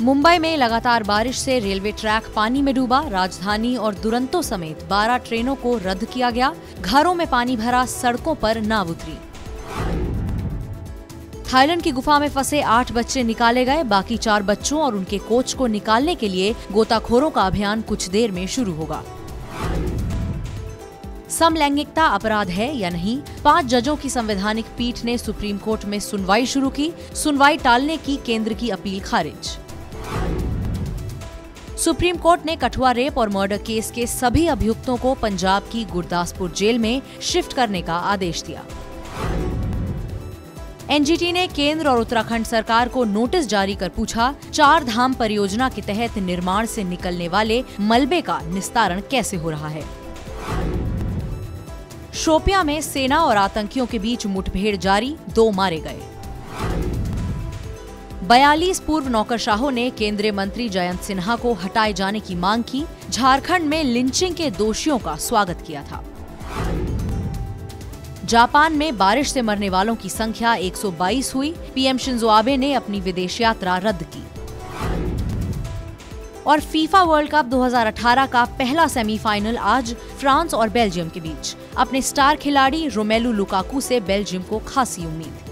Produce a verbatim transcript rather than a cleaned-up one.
मुंबई में लगातार बारिश से रेलवे ट्रैक पानी में डूबा। राजधानी और दुरंतो समेत बारह ट्रेनों को रद्द किया गया। घरों में पानी भरा, सड़कों पर नाव उतरी। थाईलैंड की गुफा में फंसे आठ बच्चे निकाले गए। बाकी चार बच्चों और उनके कोच को निकालने के लिए गोताखोरों का अभियान कुछ देर में शुरू होगा। समलैंगिकता अपराध है या नहीं, पांच जजों की संवैधानिक पीठ ने सुप्रीम कोर्ट में सुनवाई शुरू की। सुनवाई टालने की केंद्र की अपील खारिज। सुप्रीम कोर्ट ने कठुआ रेप और मर्डर केस के सभी अभियुक्तों को पंजाब की गुरदासपुर जेल में शिफ्ट करने का आदेश दिया। एनजीटी ने केंद्र और उत्तराखंड सरकार को नोटिस जारी कर पूछा, चार धाम परियोजना के तहत निर्माण से निकलने वाले मलबे का निस्तारण कैसे हो रहा है। शोपियां में सेना और आतंकियों के बीच मुठभेड़ जारी, दो मारे गए। बयालीस पूर्व नौकरशाहों ने केंद्रीय मंत्री जयंत सिन्हा को हटाए जाने की मांग की। झारखंड में लिंचिंग के दोषियों का स्वागत किया था। जापान में बारिश से मरने वालों की संख्या एक सौ बाईस हुई। पीएम शिंजो आबे ने अपनी विदेश यात्रा रद्द की। और फीफा वर्ल्ड कप दो हज़ार अठारह का पहला सेमीफाइनल आज फ्रांस और बेल्जियम के बीच। अपने स्टार खिलाड़ी रोमेलू लुकाकू से बेल्जियम को खासी उम्मीद।